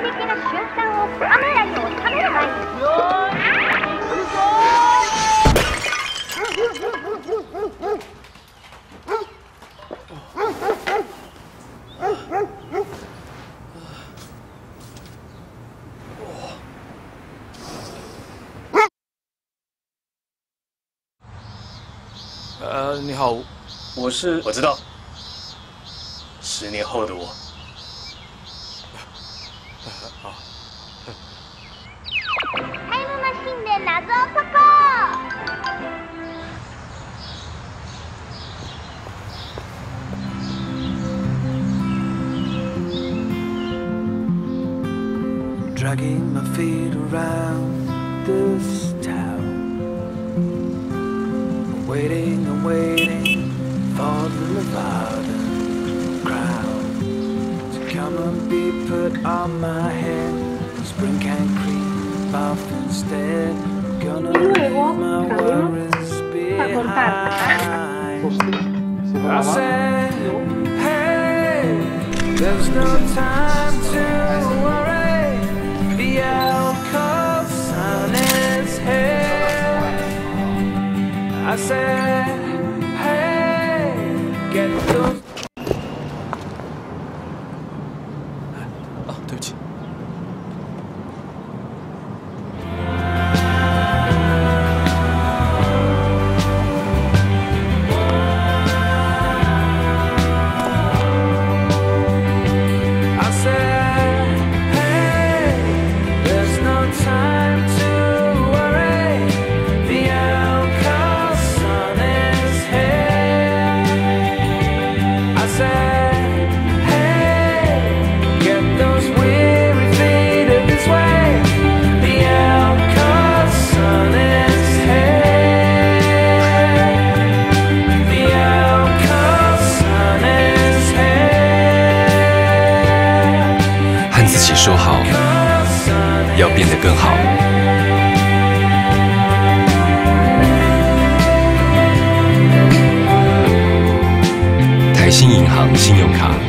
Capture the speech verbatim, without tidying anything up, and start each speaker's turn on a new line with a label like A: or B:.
A: 的瞬間をカメラに収める前に。よーい、行くぞ
B: 呃，你好，我是
C: 我知道，十年后的我。
B: 好。
A: タイムマシンで謎を解こ
D: う。Dragging my feet around this town, waiting and waiting for the Nevada crown to come and be put on my head. Spring can creep off instead. Gonna leave my worries behind. I said, hey, there's no time to worry. The alcove sun is here. I said, hey, get those.
B: 啊，对不起。
E: 自己说好，要变得更好。台新银行信用卡。